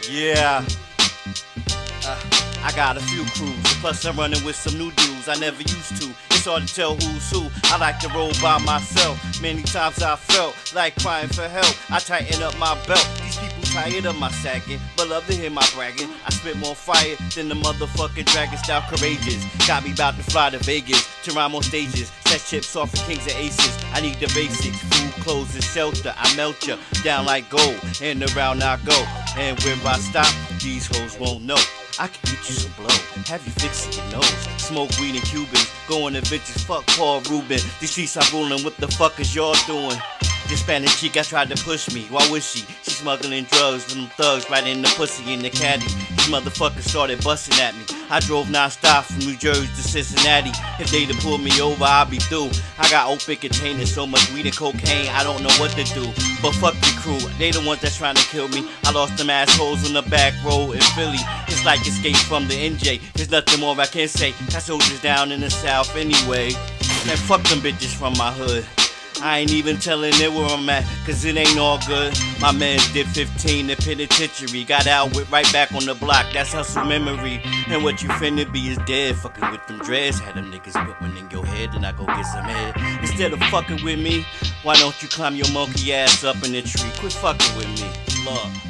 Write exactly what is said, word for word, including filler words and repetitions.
Yeah. Uh, I got a few crews, plus I'm running with some new dudes I never used to. It's hard to tell who's who. I like to roll by myself. Many times I felt like crying for help. I tighten up my belt. These people tired of my sagging, but love to hear my bragging. I spit more fire than the motherfucking dragon style courageous. Got me about to fly to Vegas, to rhyme on stages, set chips off for kings and aces. I need the basics, food, clothes, and shelter. I melt ya down like gold, and around I go. And when I stop, these hoes won't know. I can get you some blow, have you fixing your nose. Smoke weed and Cubans, going to bitches, fuck Paul Rubin. These streets are ruling, what the fuck is y'all doing? This Spanish chick, I tried to push me, why was she? She smuggling drugs with them thugs right in the pussy in the caddy. These motherfuckers started busting at me. I drove non-stop from New Jersey to Cincinnati. If they'd have pulled me over, I'd be through. I got open containers, so much weed and cocaine, I don't know what to do. But fuck the crew, they the ones that's trying to kill me. I lost them assholes on the back road in Philly. It's like escape from the N J. There's nothing more I can say. Got soldiers down in the South anyway. Man, fuck them bitches from my hood. I ain't even telling it where I'm at, cause it ain't all good. My man did fifteen in penitentiary, got out with right back on the block, that's hustle memory. And what you finna be is dead, fucking with them dreads. Had them niggas put one in your head, and I go get some head. Instead of fucking with me, why don't you climb your monkey ass up in the tree? Quit fucking with me, Lark.